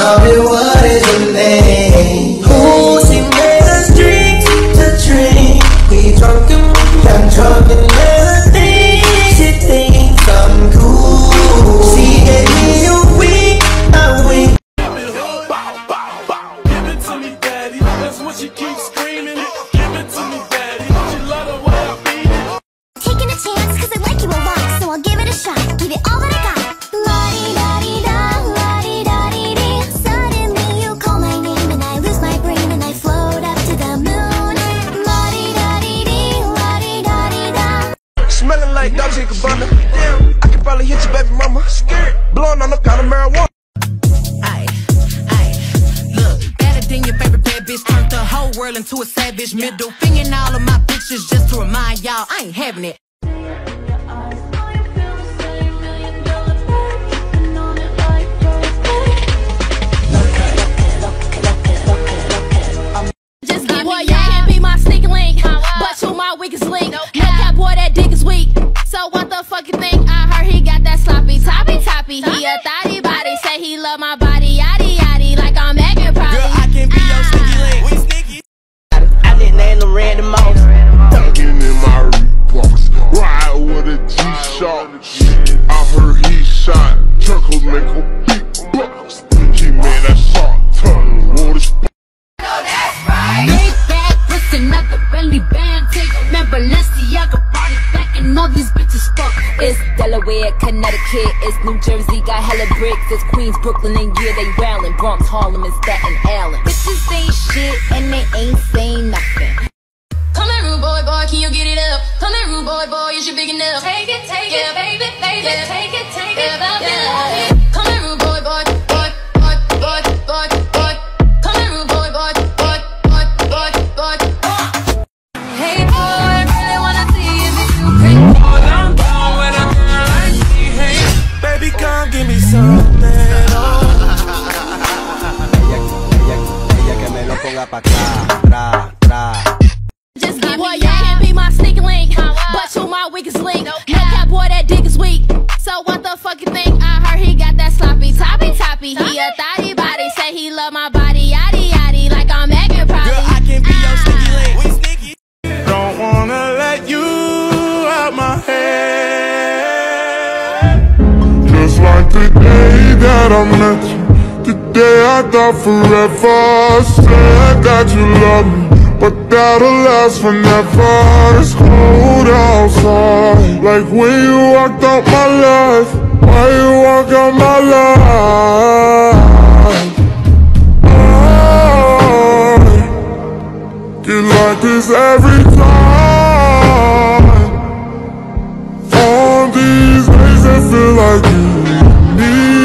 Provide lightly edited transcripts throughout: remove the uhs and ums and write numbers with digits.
Tell me what is your name? Who she made us drink to drink? We drunk and I'm drunk and melody. She thinks I'm cool. She gave me a wink, a wink. Give it to me, daddy. That's what she keeps screaming. Give it to me, daddy. She love the way I beat it. Taking a chance, cause I like you a lot, so I'll give it a shot. Give it all that I got. La-di-da-di-da, la-di-da-di-dee. Suddenly you call my name and I lose my brain and I float up to the moon. La-di-da-di-dee, la-di-da-di-da. Smelling like Dolce & Gabbana. Damn, I could probably hit your baby mama. Scared, blowing on the pound of marijuana. Look, better than your favorite bad bitch. Turned the whole world into a savage. Middle finger in all of my pictures just to remind y'all I ain't having it. Just give boy, you can't be my sneaking link, but you my weakest link. No cap, boy, that dick is weak. So what the fuck you think? I heard he got that sloppy, toppy. He a thotty body, say he love my body, yaddy, like I'm Megan probably. Girl, I can be your sneaky link. We sneaky. I didn't name them random mouse. Talking in my Reeboks, ride with a G-Shock. I heard he shot, Turkles make a beatbox. He made that shot, turn water spot. Lay back, listen at the Bentley band. Take man, Balenciaga party back and all these bitches fuck. It's Delaware, Connecticut, it's New Jersey, got hella bricks. It's Queens, Brooklyn, and yeah, they wildin'. Bronx, Harlem, and Staten Island. Bitches ain't shit, and they ain't saying nothing. Come here, rude boy, can you get it up? Come here, rude boy, is you big enough? Take it, yeah, baby, yeah, take it, yeah. Come here, rude boy. Come here, rude boy. Hey boy, I really wanna see if you bring me. I'm down when I like me. Hey, baby, come give me something. Ella que me lo ponga pa' acá, tra. Just give boy, you can't be my sneaking link, but you my weakest link. No cap, boy, that dick is weak. So what the fuck you think? I heard he got that sloppy, toppy. He a thotty body, say he love my body, yaddy, like I'm Megan probably. Girl, I can be your sneaky link. We sneaky. Don't wanna let you out my head. Just like the day that I met you, the day I thought forever. Said that you love me, but that'll last forever. It's cold outside, like when you walked out my life. Why you walk out my life? I get like this every time. On these days I feel like you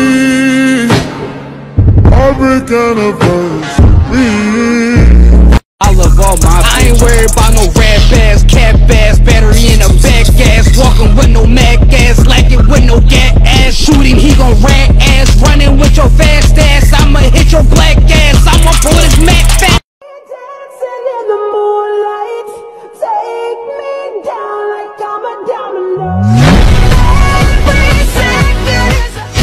need heartbreak anniversary. I love all my I ain't worried about no red bass, cat bass, battery in a back gas. Walking with no mad gas, like it with no gas ass. Shooting, he gon' rat ass. Running with your fast ass, I'ma hit your black ass. I'ma pull this Mac fast. Dancing in the moonlight, take me down like I'm a diamond. Every second is a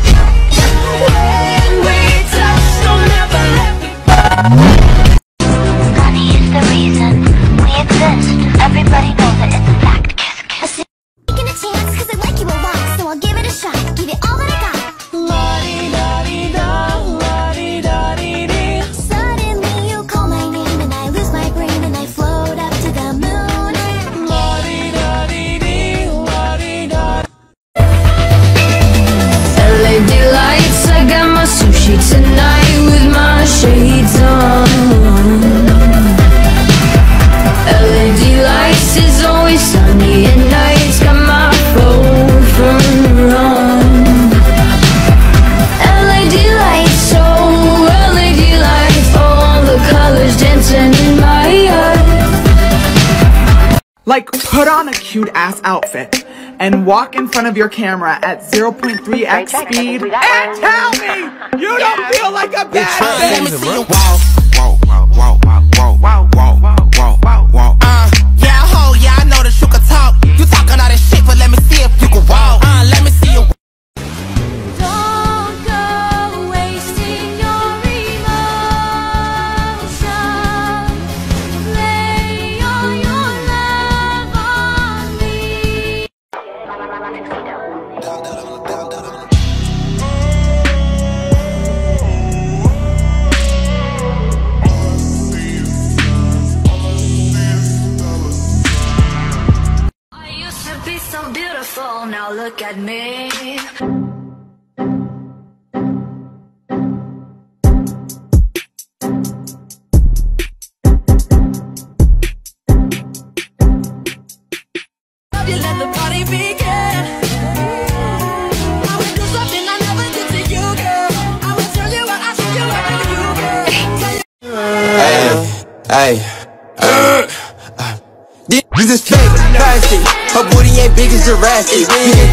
when we touch, don't ever let me go. Money is the reason we exist. Everybody knows it, it's a fact. Kiss. Taking a chance, cause I like you a lot, so I'll give it a shot. Give it all that I got. Suddenly you call my name and I lose my brain and I float up to the moon. LED lights, I got my sushi tonight with my shades on. LED lights is always sunny at night, got my phone from wrong. LED lights, oh LED lights, all the colors dancing in my head. Like, put on a cute ass outfit and walk in front of your camera at 0.3x speed and tell me you don't feel like a bad bitch. Let me see you walk. Yeah, ho, yeah, I know that you can talk. You talking all that shit, but let me see if you can walk. Let me see you. Don't go wasting your Now look at me. You let the party begin. I would do something I never did to you, girl. I would tell you what I should do every you, girl. This is fake, plastic. Her booty ain't big as Jurassic.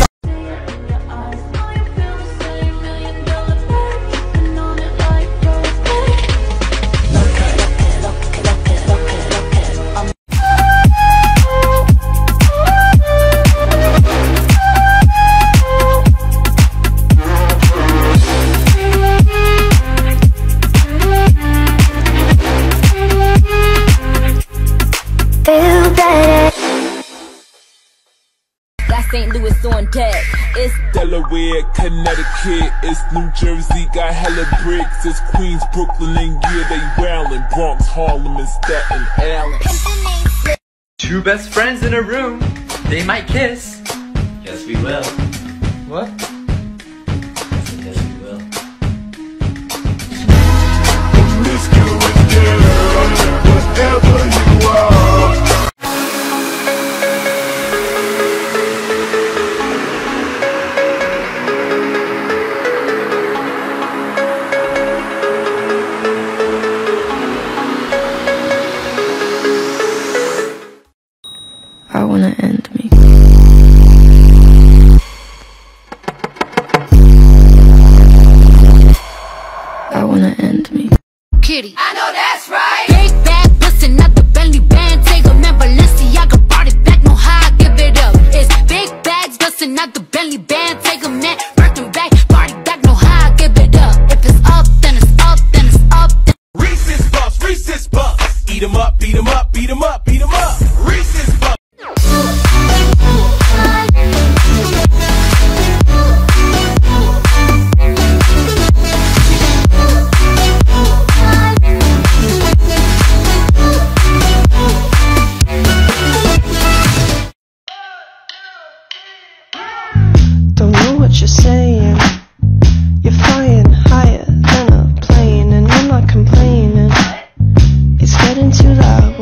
St. Louis on deck. It's Delaware, Connecticut, it's New Jersey, got hella bricks. It's Queens, Brooklyn, and yeah, they wildin'. Bronx, Harlem, and Staten Island. Two best friends in a room, they might kiss. Yes, we will. What? Yes, we will. Whatever you are. I wanna end me. I wanna end me. Kitty, I know that's right. Big bag, bustin' out the Bentley band. Take a man, Balenciaga, brought it back, no how I give it up. It's big bags, bustin' out the Bentley band. Take a man, Birkin back, brought it back, no how I give it up. If it's up, then it's up, then it's up. Reese's Puffs, Reese's Puffs. Eat 'em up, beat 'em up, beat 'em up, beat 'em up. Reese's Puffs. Don't know what you're saying. You're flying higher than a plane, and I'm not complaining. It's getting too loud.